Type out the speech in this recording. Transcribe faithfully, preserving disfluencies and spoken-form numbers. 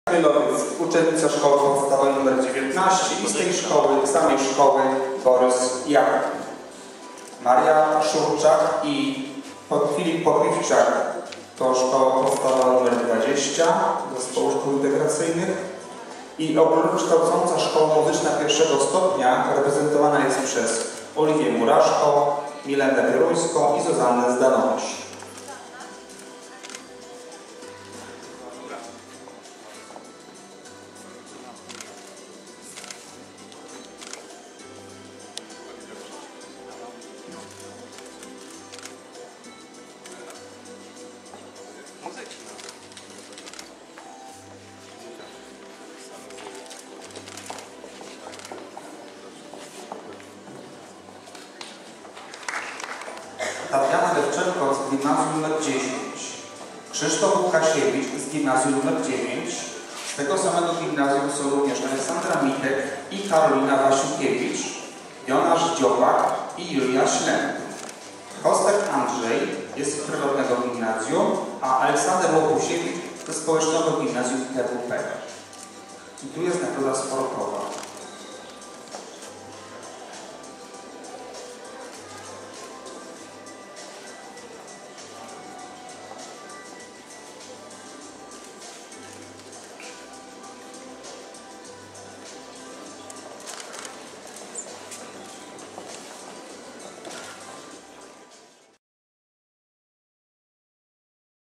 Chmielowiec, uczennica szkoły podstawowej nr dziewiętnaście i z tej szkoły, z samej szkoły Borys Jakub. Maria Szurczak i Filip Popiwczak to szkoła podstawowa nr dwadzieścia Zespołu Szkół Integracyjnych i ogólnokształcąca szkoła muzyczna pierwszego stopnia reprezentowana jest przez Oliwię Muraszko, Milenę Bieruńską i Zuzannę Zdanowicz. Tatiana Lewczenko z gimnazjum nr dziesięć, Krzysztof Łukasiewicz z gimnazjum nr dziewięć, z tego samego gimnazjum są również Aleksandra Mitek i Karolina Wasiukiewicz, Jonasz Dziobak i Julia Ślęp. Kostek Andrzej jest z prywatnego gimnazjum, a Aleksander Łopusiewicz ze społecznego gimnazjum T W P. I tu jest nagroda sportowa.